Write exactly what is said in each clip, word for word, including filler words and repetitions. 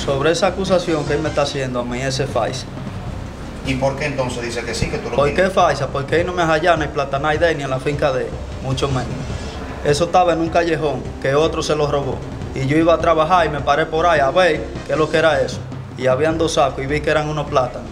sobre esa acusación que él me está haciendo a mí, ese falsa. ¿Y por qué entonces dice que sí, que tú lo ¿Por qué tienes? falsa? Porque él no me hallaba ni platanay de él, ni en la finca de él, mucho menos. Eso estaba en un callejón que otro se lo robó. Y yo iba a trabajar y me paré por ahí a ver qué es lo que era eso. Y habían dos sacos y vi que eran unos plátanos.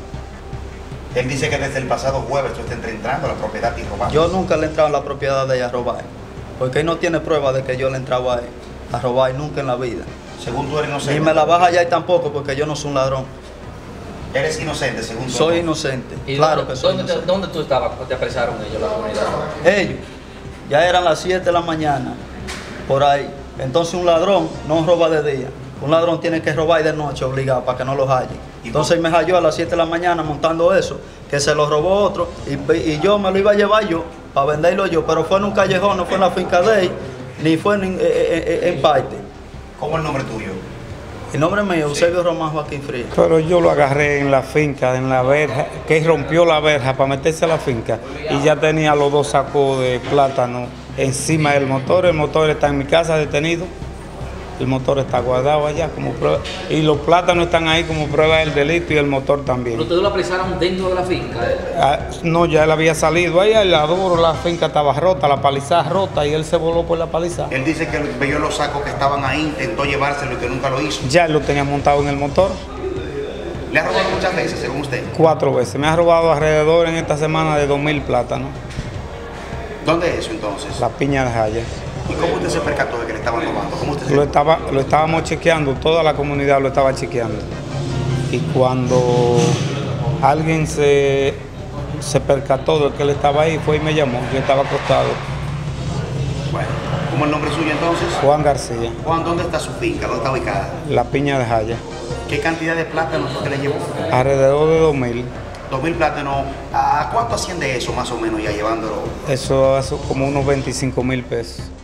Él dice que desde el pasado jueves tú estás entrando a la propiedad y robando. Yo nunca le he entrado en la propiedad de ella a robar. Porque él no tiene prueba de que yo le entraba a él a robar nunca en la vida. Según tú eres inocente. Ni me la vas a hallar tampoco porque yo no soy un ladrón. Eres inocente, según tú. Soy inocente. ¿Y Claro dónde, que soy dónde, te, inocente. ¿Dónde tú estabas cuando te apresaron ellos, la comunidad? Ellos, ya eran las siete de la mañana, por ahí. Entonces un ladrón no roba de día. Un ladrón tiene que robar de noche obligado para que no lo hallen. Entonces me halló a las siete de la mañana montando eso, que se lo robó otro, y, y yo me lo iba a llevar yo, para venderlo yo, pero fue en un callejón, no fue en la finca de él, ni fue en, en, en, en parte. ¿Cómo es el nombre tuyo? El nombre mío, Eusebio Román Joaquín Frías. Pero yo lo agarré en la finca, en la verja, que rompió la verja para meterse a la finca y ya tenía los dos sacos de plátano encima del motor. El motor está en mi casa detenido, el motor está guardado allá como prueba y los plátanos están ahí como prueba del delito y el motor también. ¿Pero ustedes lo apresaron dentro de la finca? ¿Eh? Ah, no, ya él había salido ahí, al lado la finca estaba rota, la palizada rota y él se voló por la palizada. Él dice que vio los sacos que estaban ahí, intentó llevárselo y que nunca lo hizo. Ya él lo tenía montado en el motor. ¿Le ha robado muchas veces, según usted? Cuatro veces. Me ha robado alrededor en esta semana de dos mil plátanos. ¿Dónde es eso entonces? La piña de Jaya. ¿Y cómo usted se percató de que le estaban robando? ¿Cómo usted se... Lo, estaba, lo estábamos chequeando, toda la comunidad lo estaba chequeando. Y cuando alguien se, se percató de que él estaba ahí, fue y me llamó. Yo estaba acostado. Bueno, ¿cómo es el nombre suyo entonces? Juan García, Juan, ¿dónde está su finca? ¿Dónde está ubicada? la piña de Jaya. ¿Qué cantidad de plátanos fue que le llevó? Alrededor de dos mil. Dos mil plátanos. ¿A cuánto asciende eso más o menos ya llevándolo? Eso es como unos veinticinco mil pesos.